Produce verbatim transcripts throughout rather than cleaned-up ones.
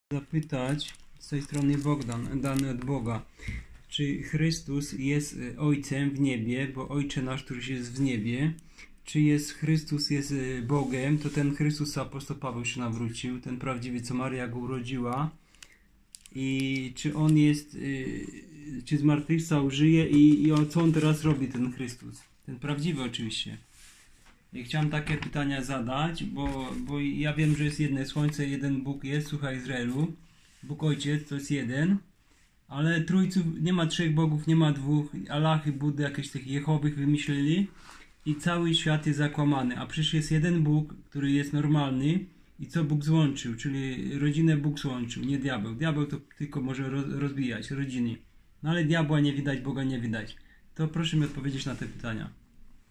Zapytać z tej strony Bogdan, dany od Boga, czy Chrystus jest Ojcem w niebie, bo Ojcze nasz, któryś jest w niebie, czy jest Chrystus jest Bogiem, to ten Chrystus, co apostoł Paweł się nawrócił, ten prawdziwy, co Maria go urodziła, i czy on jest, czy zmartwychwstał, żyje i, i co on teraz robi, ten Chrystus, ten prawdziwy oczywiście. I chciałem takie pytania zadać, bo, bo ja wiem, że jest jedno słońce, jeden Bóg jest, słuchaj Izraelu. Bóg Ojciec to jest jeden, ale trójców, nie ma trzech bogów, nie ma dwóch. Alachy, Buddy, jakieś tych Jehowych wymyślili i cały świat jest zakłamany. A przecież jest jeden Bóg, który jest normalny i co Bóg złączył, czyli rodzinę Bóg złączył, nie diabeł. Diabeł to tylko może rozbijać rodziny. No ale diabła nie widać, Boga nie widać. To proszę mi odpowiedzieć na te pytania.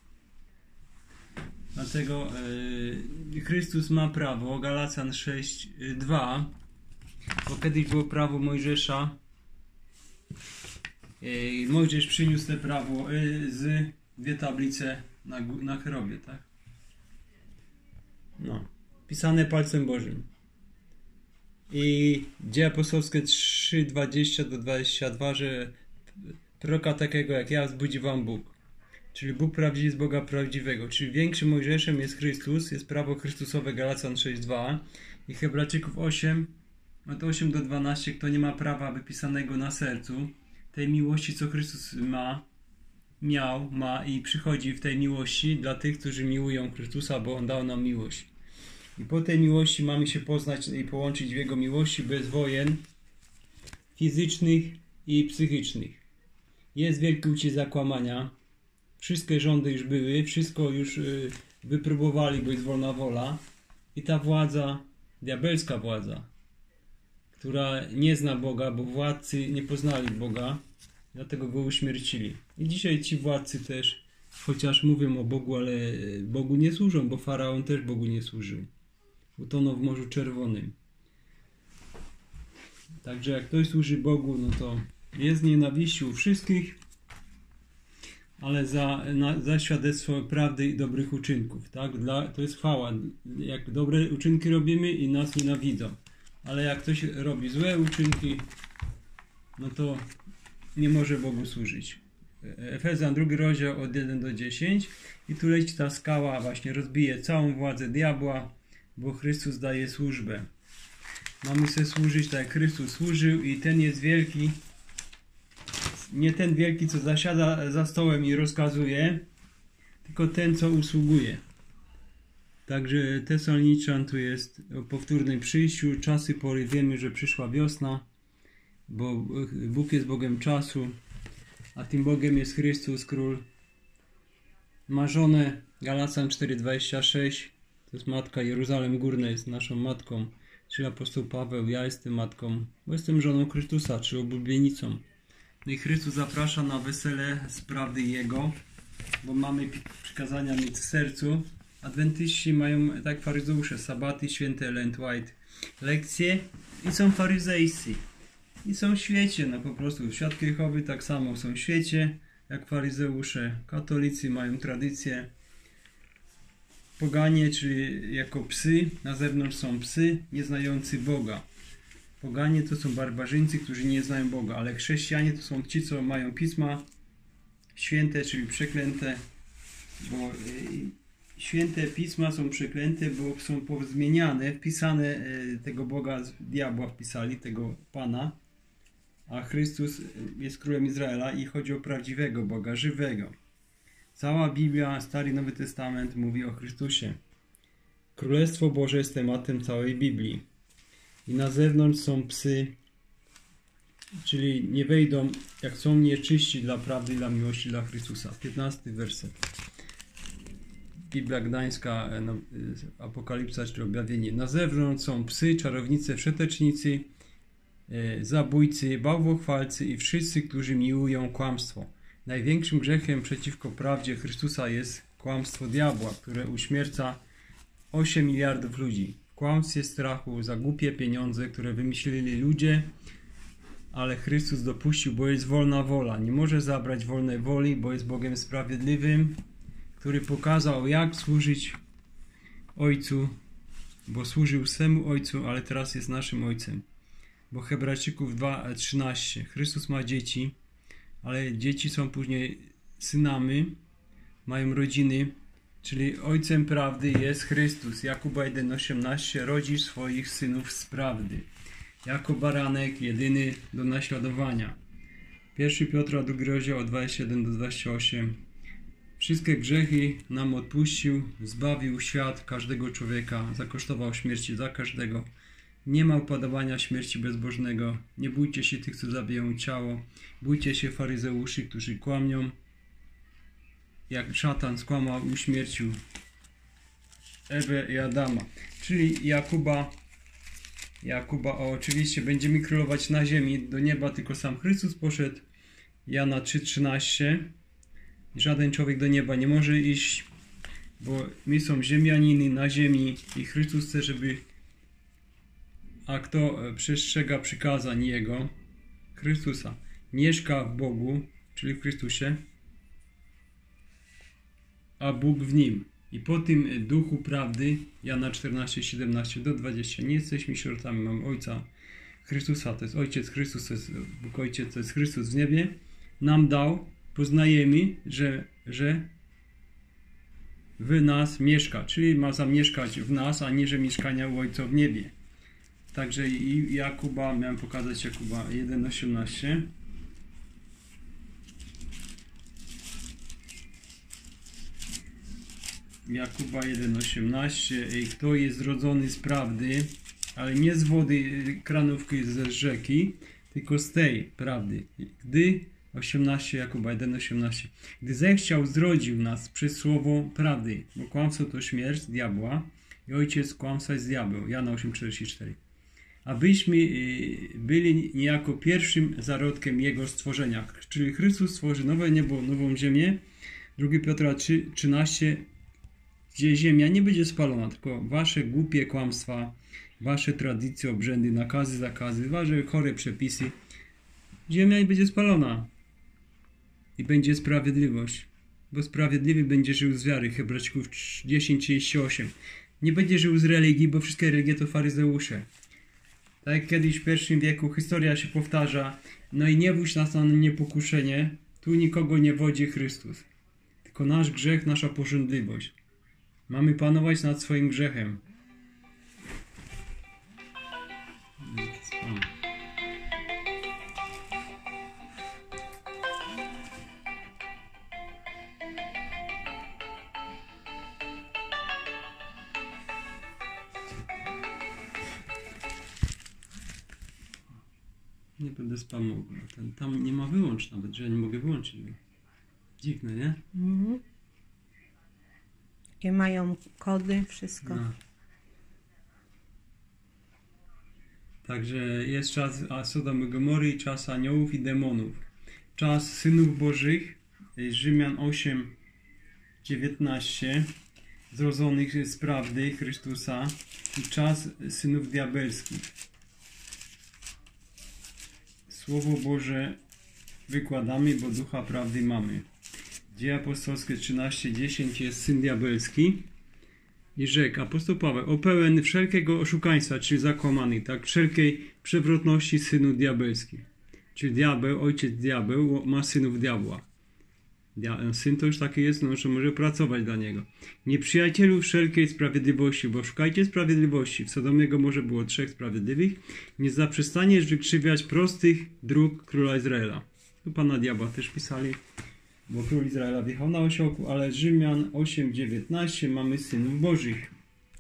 Dlatego yy, Chrystus ma prawo, Galacjan sześć dwa, bo kiedyś było prawo Mojżesza. Yy, Mojżesz przyniósł te prawo yy, z dwie tablice na, na cherobie, tak? No, pisane palcem Bożym. I Dzieje Apostolskie trzy dwadzieścia do dwudziestego drugiego, że proroka takiego jak ja wzbudzi wam Bóg. Czyli Bóg prawdziwy jest Boga prawdziwego. Czyli większym Mojżeszem jest Chrystus, jest prawo Chrystusowe, Galacjan sześć dwa i Hebrajczyków osiem, od osiem do dwunastu, kto nie ma prawa wypisanego na sercu, tej miłości, co Chrystus ma, miał, ma i przychodzi w tej miłości dla tych, którzy miłują Chrystusa, bo On dał nam miłość. I po tej miłości mamy się poznać i połączyć w Jego miłości bez wojen fizycznych i psychicznych. Jest wielki ucisk zakłamania. Wszystkie rządy już były, wszystko już y, wypróbowali, bo jest wolna wola. I ta władza, diabelska władza, która nie zna Boga, bo władcy nie poznali Boga, dlatego go uśmiercili. I dzisiaj ci władcy też, chociaż mówią o Bogu, ale Bogu nie służą, bo Faraon też Bogu nie służył. Utonął w Morzu Czerwonym. Także jak ktoś służy Bogu, no to jest nienawiścią wszystkich, ale za, na, za świadectwo prawdy i dobrych uczynków, tak? Dla, to jest chwała. Jak dobre uczynki robimy i nas nienawidzą. Ale jak ktoś robi złe uczynki, no to nie może Bogu służyć. Efezjan drugi rozdział od jeden do dziesięciu i tu leci ta skała, właśnie rozbije całą władzę diabła, bo Chrystus daje służbę. Mamy sobie służyć tak jak Chrystus służył i ten jest wielki. Nie ten wielki, co zasiada za stołem i rozkazuje, tylko ten, co usługuje. Także Tesaloniczan tu jest o powtórnym przyjściu, czasy, pory, wiemy, że przyszła wiosna, bo Bóg jest Bogiem czasu, a tym Bogiem jest Chrystus, Król. Ma żonę, Galacjan cztery dwadzieścia sześć, to jest matka, Jeruzalem Górne jest naszą matką, czyli apostoł Paweł, ja jestem matką, bo jestem żoną Chrystusa, czy oblubienicą. No i Chrystus zaprasza na wesele z prawdy Jego, bo mamy przykazania mieć w sercu. Adwentyści mają, tak faryzeusze, sabaty, święte Ellen White, lekcje i są faryzejscy. I są w świecie, no po prostu. Świadkowie Jehowy tak samo są w świecie, jak faryzeusze. Katolicy mają tradycję. Poganie, czyli jako psy, na zewnątrz są psy, nieznający Boga. Poganie to są barbarzyńcy, którzy nie znają Boga, ale chrześcijanie to są ci, co mają pisma święte, czyli przeklęte, bo święte pisma są przeklęte, bo są pozmieniane, wpisane tego Boga z diabła wpisali, tego Pana, a Chrystus jest królem Izraela i chodzi o prawdziwego Boga, żywego. Cała Biblia, Stary i Nowy Testament mówi o Chrystusie. Królestwo Boże jest tematem całej Biblii. I na zewnątrz są psy, czyli nie wejdą, jak są nieczyści dla prawdy i dla miłości dla Chrystusa. piętnasty werset. Biblia Gdańska, no, Apokalipsa, czy objawienie. Na zewnątrz są psy, czarownice, wszetecznicy, e, zabójcy, bałwochwalcy i wszyscy, którzy miłują kłamstwo. Największym grzechem przeciwko prawdzie Chrystusa jest kłamstwo diabła, które uśmierca osiem miliardów ludzi. W kłamstwie, strachu, za głupie pieniądze, które wymyślili ludzie, ale Chrystus dopuścił, bo jest wolna wola. Nie może zabrać wolnej woli, bo jest Bogiem sprawiedliwym, który pokazał, jak służyć Ojcu, bo służył swemu Ojcu, ale teraz jest naszym Ojcem. bo Hebrajczyków dwa trzynaście. Chrystus ma dzieci, ale dzieci są później synami, mają rodziny, czyli ojcem prawdy jest Chrystus. Jakuba jeden osiemnaście. Rodzisz swoich synów z prawdy, jako baranek jedyny do naśladowania. pierwszy Piotra drugi rozdział od dwudziestego siódmego do dwudziestego ósmego. Wszystkie grzechy nam odpuścił, zbawił świat, każdego człowieka, zakosztował śmierci za każdego. Nie ma upodobania śmierci bezbożnego. Nie bójcie się tych, co zabiją ciało. Bójcie się faryzeuszy, którzy kłamią. Jak szatan skłamał i uśmiercił Ewę i Adama. Czyli Jakuba, Jakuba o, oczywiście będziemy królować na ziemi, do nieba tylko sam Chrystus poszedł. Jana trzy trzynaście. Żaden człowiek do nieba nie może iść, bo my są ziemianiny na ziemi i Chrystus chce, żeby, a kto przestrzega przykazań Jego, Chrystusa, mieszka w Bogu, czyli w Chrystusie, a Bóg w nim. I po tym duchu prawdy, Jana czternaście siedemnaście do dwudziestego, nie jesteśmy sierotami, mamy Ojca Chrystusa, to jest Ojciec Chrystus, to jest Bóg Ojciec, to jest Chrystus w niebie, nam dał, poznajemy, że, że w nas mieszka, czyli ma zamieszkać w nas, a nie, że mieszkania u Ojca w niebie. Także i Jakuba, miałem pokazać Jakuba jeden osiemnaście. Jakuba jeden osiemnaście. Kto jest zrodzony z prawdy, ale nie z wody kranówki ze rzeki, tylko z tej prawdy. Gdy osiemnaście, Jakuba jeden osiemnaście. Gdy zechciał, zrodził nas przez słowo prawdy, bo kłamstwo to śmierć diabła i ojciec kłamstwa jest diabeł. Jana osiem czterdzieści cztery. Abyśmy byli niejako pierwszym zarodkiem Jego stworzenia. Czyli Chrystus stworzy nowe niebo, nową ziemię. drugi Piotra trzy trzynaście, gdzie ziemia nie będzie spalona, tylko wasze głupie kłamstwa, wasze tradycje, obrzędy, nakazy, zakazy, wasze chore przepisy. Ziemia nie będzie spalona. I będzie sprawiedliwość. Bo sprawiedliwy będzie żył z wiary. Hebrajczyków dziesięć trzydzieści osiem. Nie będzie żył z religii, bo wszystkie religie to faryzeusze. Tak jak kiedyś w pierwszym wieku historia się powtarza. No i nie wódź nas na niepokuszenie. Tu nikogo nie wodzi Chrystus. Tylko nasz grzech, nasza pożądliwość. Mamy panować nad swoim grzechem. Nie będę spamował. Ten, tam nie ma wyłącz nawet, że ja nie mogę wyłączyć. Dziwne, nie? Mhm. Jakie mają kody, wszystko. No. Także jest czas Sodomy i Gomory, czas aniołów i demonów. Czas synów bożych, Rzymian osiem dziewiętnaście, zrodzonych z prawdy Chrystusa, i czas synów diabelskich. Słowo Boże wykładamy, bo ducha prawdy mamy. Dzieje apostolskie trzynaście dziesięć jest syn diabelski i rzekł apostoł Paweł: o pełen wszelkiego oszukaństwa, czyli zakłamany, tak, wszelkiej przewrotności synów diabelskich. Czyli diabeł, ojciec diabeł ma synów diabła. Dia, syn to już taki jest, no, że może pracować dla niego. Nieprzyjacielu wszelkiej sprawiedliwości, bo szukajcie sprawiedliwości. W Sodomego może było trzech sprawiedliwych. Nie zaprzestaniesz wykrzywiać prostych dróg króla Izraela. Tu pana diabła też pisali, bo król Izraela wjechał na osiołku, ale Rzymian osiem dziewiętnaście mamy synów bożych.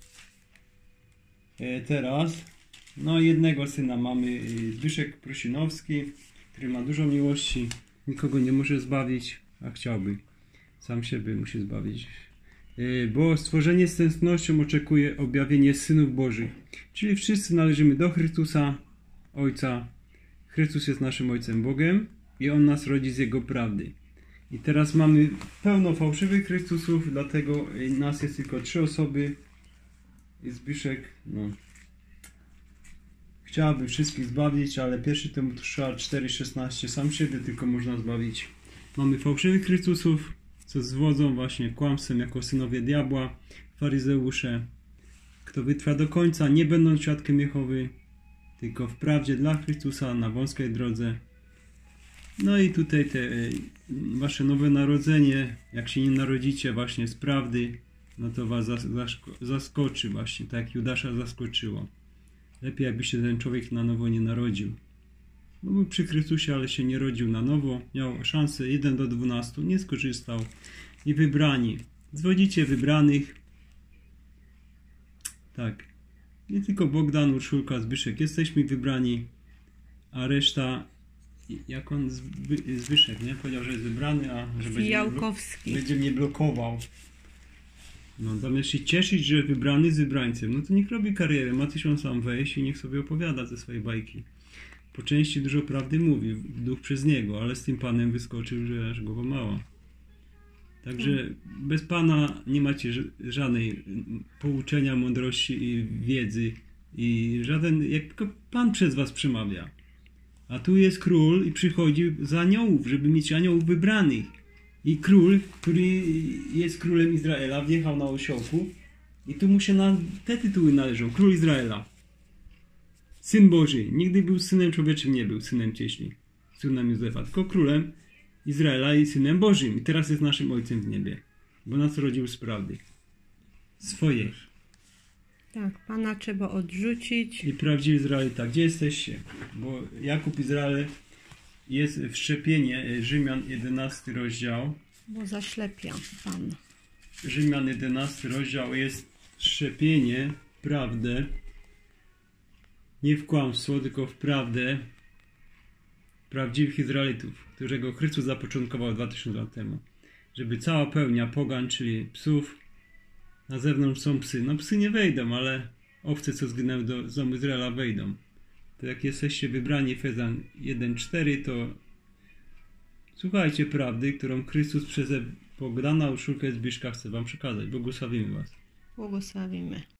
E, teraz, no jednego syna mamy, Zbyszek Prusinowski, który ma dużo miłości, nikogo nie może zbawić, a chciałby. Sam siebie musi zbawić. E, bo stworzenie z tęsknością oczekuje objawienie synów bożych. Czyli wszyscy należymy do Chrystusa, Ojca. Chrystus jest naszym Ojcem Bogiem i On nas rodzi z Jego prawdy. I teraz mamy pełno fałszywych Chrystusów, dlatego nas jest tylko trzy osoby. I Zbyszek, no, chciałaby wszystkich zbawić, ale pierwszy Tymoteusza cztery szesnaście, sam siebie tylko można zbawić. Mamy fałszywych Chrystusów, co zwodzą właśnie kłamstwem jako synowie diabła, faryzeusze. Kto wytrwa do końca, nie będąc świadkiem Jehowy, tylko w prawdzie dla Chrystusa na wąskiej drodze. No i tutaj te e, wasze nowe narodzenie, jak się nie narodzicie właśnie z prawdy, no to was zas zaskoczy właśnie, tak jak Judasza zaskoczyło. Lepiej jakby się ten człowiek na nowo nie narodził. Bo był przy Chrystusie, ale się nie rodził na nowo. Miał szansę jeden do dwunastu, nie skorzystał. I wybrani. Zwodzicie wybranych. Tak. Nie tylko Bogdan, Urszulka, Zbyszek. Jesteśmy wybrani, a reszta, jak on Zby, Zbyszek, nie? Powiedział, że jest wybrany, a że będzie mnie, będzie mnie blokował. No, zamiast się cieszyć, że wybrany jest wybrańcem, no to niech robi karierę, ma tysiąc tam wejść i niech sobie opowiada ze swojej bajki. Po części dużo prawdy mówi, duch przez niego, ale z tym panem wyskoczył, że aż głowa mała. Także bez Pana nie macie żadnej pouczenia, mądrości i wiedzy i żaden, jak tylko Pan przez was przemawia. A tu jest król i przychodzi z aniołów, żeby mieć aniołów wybranych. I król, który jest królem Izraela, wjechał na osiołku i tu mu się na te tytuły należą. Król Izraela. Syn Boży. Nigdy był synem człowieczym, nie był synem cieśli. Synem Józefa, tylko królem Izraela i synem Bożym. I teraz jest naszym ojcem w niebie. Bo nas rodził z prawdy. Swojej. Tak, Pana trzeba odrzucić. I prawdziwy Izraelita. Gdzie jesteście? Bo Jakub Izrael jest wszczepienie. Rzymian jedenasty rozdział. Bo zaślepia Pan. Rzymian jedenasty rozdział jest wszczepienie, prawdę. Nie w kłamstwo, tylko w prawdę prawdziwych Izraelitów, którego Chrystus zapoczątkował dwa tysiące lat temu. Żeby cała pełnia pogan, czyli psów, na zewnątrz są psy. No psy nie wejdą, ale owce, co zginęły do domu Izraela, wejdą. To jak jesteście wybrani, Efezjan jeden cztery, to słuchajcie prawdy, którą Chrystus przez Bogdana, Urszulkę, Zbyszka chce wam przekazać. Błogosławimy was. Błogosławimy.